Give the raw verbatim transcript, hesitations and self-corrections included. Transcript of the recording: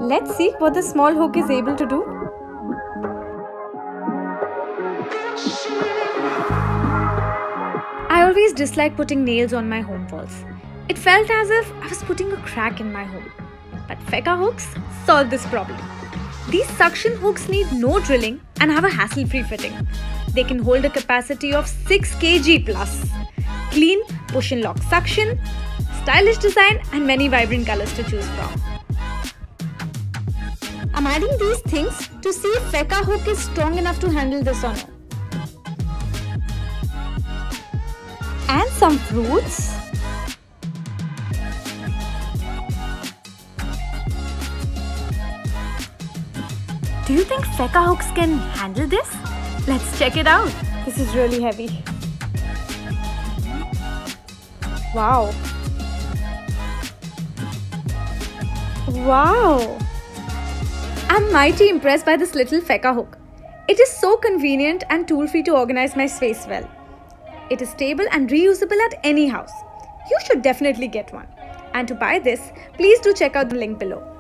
Let's see what the small hook is able to do. I always dislike putting nails on my home walls. It felt as if I was putting a crack in my home. But Feka hooks solve this problem. These suction hooks need no drilling and have a hassle-free fitting. They can hold a capacity of six kilograms plus. Clean, push and lock suction, stylish design and many vibrant colors to choose from. I'm adding these things to see if Feka hook is strong enough to handle this or not. And some fruits. Do you think Feka hooks can handle this? Let's check it out. This is really heavy. Wow. Wow. I'm mighty impressed by this little Feka hook. It is so convenient and tool-free to organize my space well. It is stable and reusable at any house. You should definitely get one. And to buy this, please do check out the link below.